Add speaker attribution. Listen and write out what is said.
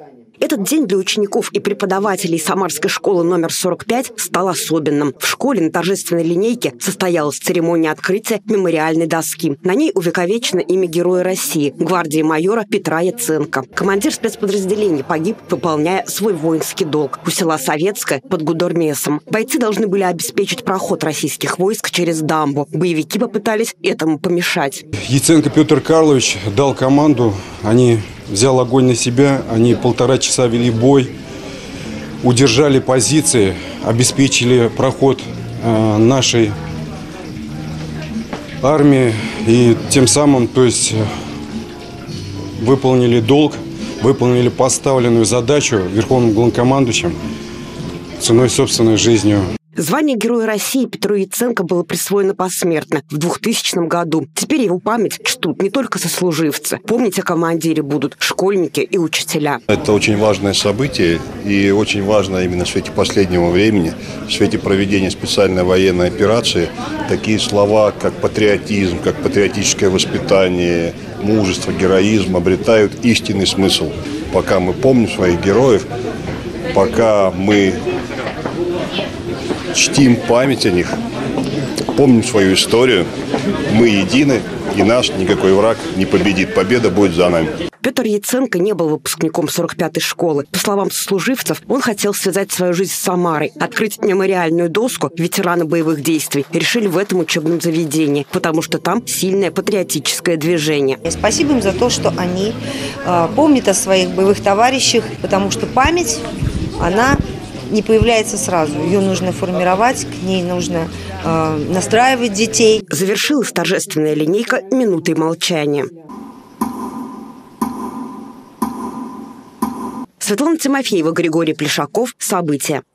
Speaker 1: Этот день для учеников и преподавателей Самарской школы номер 45 стал особенным. В школе на торжественной линейке состоялась церемония открытия мемориальной доски. На ней увековечено имя Героя России, гвардии майора Петра Яценко. Командир спецподразделения погиб, выполняя свой воинский долг у села Советское под Гудермесом. Бойцы должны были обеспечить проход российских войск через дамбу. Боевики попытались этому помешать.
Speaker 2: Яценко Петр Карлович дал команду, взял огонь на себя, они 1,5 часа вели бой, удержали позиции, обеспечили проход нашей армии и тем самым, выполнили долг, выполнили поставленную задачу верховным главнокомандующим ценой собственной жизнью.
Speaker 1: Звание Героя России Петру Яценко было присвоено посмертно в 2000 году. Теперь его память чтут не только сослуживцы. Помнить о командире будут школьники и учителя.
Speaker 3: Это очень важное событие и очень важно именно в свете последнего времени, в свете проведения специальной военной операции. Такие слова, как патриотизм, как патриотическое воспитание, мужество, героизм обретают истинный смысл. Пока мы помним своих героев, пока мы чтим память о них, помним свою историю, мы едины, и наш никакой враг не победит. Победа будет за нами.
Speaker 1: Петр Яценко не был выпускником 45-й школы. По словам сослуживцев, он хотел связать свою жизнь с Самарой. Открыть мемориальную доску ветераны боевых действий решили в этом учебном заведении, потому что там сильное патриотическое движение.
Speaker 4: Спасибо им за то, что они помнят о своих боевых товарищах, потому что память, она не появляется сразу. Ее нужно формировать, к ней нужно настраивать детей.
Speaker 1: Завершилась торжественная линейка минутой молчания. Светлана Тимофеева, Григорий Плешаков. События.